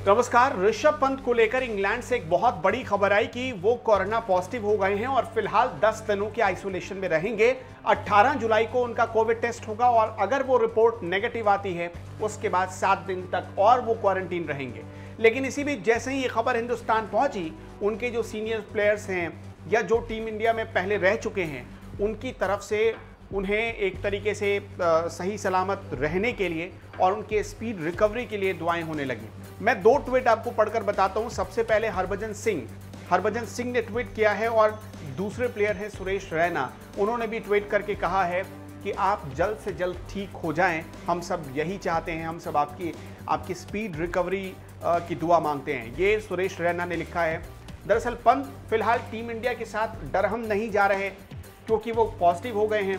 नमस्कार। ऋषभ पंत को लेकर इंग्लैंड से एक बहुत बड़ी खबर आई कि वो कोरोना पॉजिटिव हो गए हैं और फिलहाल 10 दिनों के आइसोलेशन में रहेंगे। 18 जुलाई को उनका कोविड टेस्ट होगा और अगर वो रिपोर्ट नेगेटिव आती है उसके बाद 7 दिन तक और वो क्वारंटीन रहेंगे। लेकिन इसी बीच जैसे ही ये खबर हिंदुस्तान पहुंची, उनके जो सीनियर प्लेयर्स हैं या जो टीम इंडिया में पहले रह चुके हैं, उनकी तरफ से उन्हें एक तरीके से सही सलामत रहने के लिए और उनके स्पीड रिकवरी के लिए दुआएं होने लगी। मैं 2 ट्वीट आपको पढ़कर बताता हूं। सबसे पहले हरभजन सिंह ने ट्वीट किया है और दूसरे प्लेयर हैं सुरेश रैना। उन्होंने भी ट्वीट करके कहा है कि आप जल्द से जल्द ठीक हो जाएं, हम सब यही चाहते हैं, हम सब आपकी स्पीड रिकवरी की दुआ मांगते हैं। ये सुरेश रैना ने लिखा है। दरअसल पंत फिलहाल टीम इंडिया के साथ डरहम नहीं जा रहे क्योंकि वो पॉजिटिव हो गए हैं।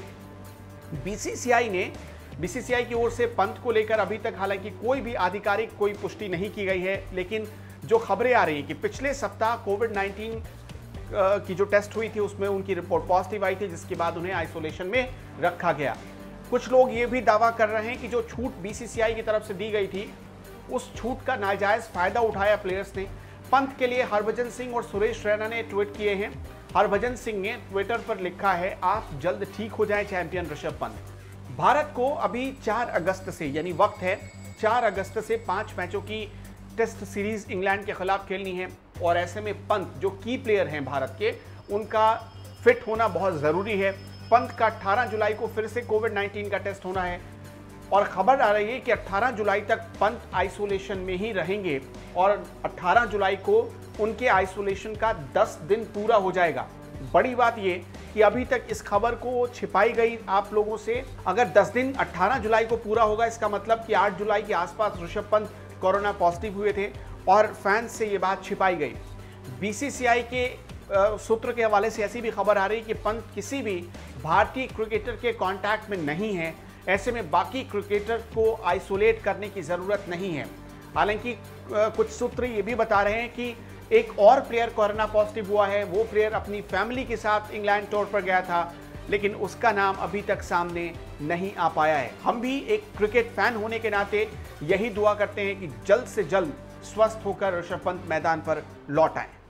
बीसीसीआई की ओर से पंत को लेकर अभी तक हालांकि कोई भी आधिकारिक कोई पुष्टि नहीं की गई है, लेकिन जो खबरें आ रही हैं कि पिछले सप्ताह कोविड-19 की जो टेस्ट हुई थी उसमें उनकी रिपोर्ट पॉजिटिव आई थी, जिसके बाद उन्हें आइसोलेशन में रखा गया। कुछ लोग ये भी दावा कर रहे हैं कि जो छूट बीसीसीआई की तरफ से दी गई थी उस छूट का नाजायज फायदा उठाया प्लेयर्स ने। पंत के लिए हरभजन सिंह और सुरेश रैना ने ट्वीट किए हैं। हरभजन सिंह ने ट्विटर पर लिखा है, आप जल्द ठीक हो जाएं चैंपियन ऋषभ पंत। भारत को अभी 4 अगस्त से यानी वक्त है 4 अगस्त से 5 मैचों की टेस्ट सीरीज इंग्लैंड के खिलाफ खेलनी है और ऐसे में पंत जो की प्लेयर हैं भारत के, उनका फिट होना बहुत ज़रूरी है। पंत का 18 जुलाई को फिर से कोविड-19 का टेस्ट होना है और खबर आ रही है कि 18 जुलाई तक पंत आइसोलेशन में ही रहेंगे और 18 जुलाई को उनके आइसोलेशन का 10 दिन पूरा हो जाएगा। बड़ी बात ये कि अभी तक इस खबर को छिपाई गई आप लोगों से। अगर 10 दिन 18 जुलाई को पूरा होगा, इसका मतलब कि 8 जुलाई के आसपास ऋषभ पंत कोरोना पॉजिटिव हुए थे और फैंस से ये बात छिपाई गई। बीसीसीआई के सूत्र के हवाले से ऐसी भी खबर आ रही कि पंत किसी भी भारतीय क्रिकेटर के कांटेक्ट में नहीं है। ऐसे में बाकी क्रिकेटर को आइसोलेट करने की ज़रूरत नहीं है। हालांकि कुछ सूत्र ये भी बता रहे हैं कि एक और प्लेयर कोरोना पॉजिटिव हुआ है। वो प्लेयर अपनी फैमिली के साथ इंग्लैंड टूर पर गया था, लेकिन उसका नाम अभी तक सामने नहीं आ पाया है। हम भी एक क्रिकेट फैन होने के नाते यही दुआ करते हैं कि जल्द से जल्द स्वस्थ होकर ऋषभ पंत मैदान पर लौट आएं।